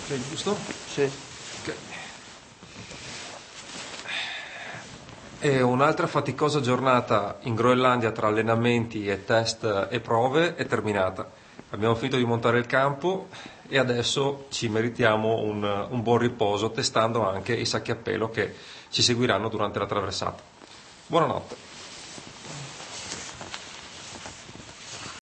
Ok, giusto? Sì. Ok. E un'altra faticosa giornata in Groenlandia tra allenamenti e test e prove è terminata. Abbiamo finito di montare il campo e adesso ci meritiamo un buon riposo testando anche i sacchi a pelo che ci seguiranno durante la traversata. Buonanotte.